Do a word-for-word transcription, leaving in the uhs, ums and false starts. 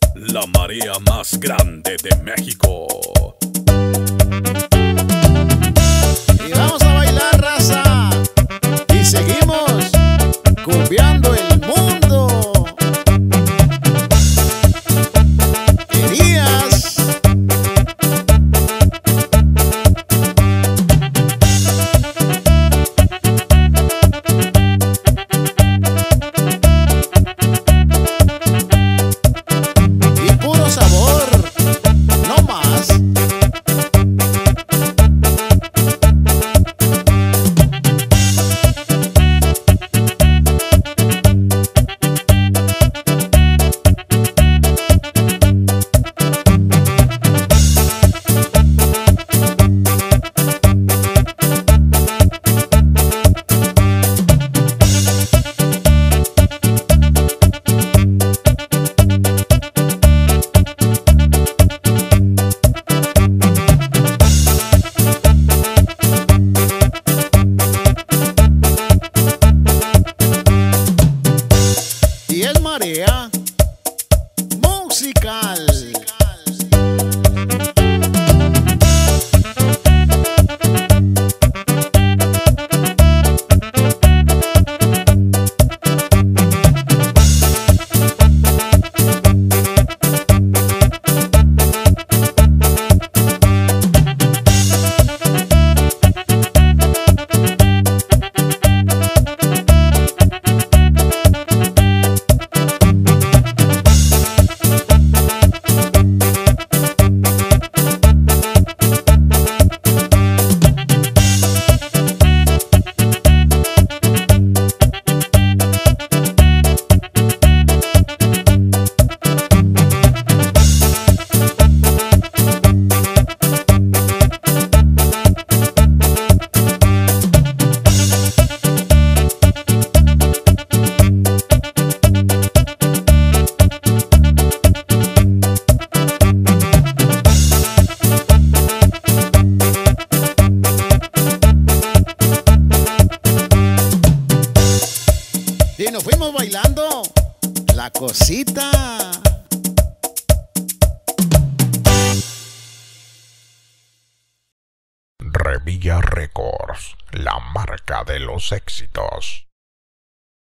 la marea más grande de México. Y vamos a bailar, raza, y seguimos cumbiando el mundo. Elías. Y puro sabor, no más. Y es marea musical. Y nos fuimos bailando la cosita. Revilla Records, la marca de los éxitos.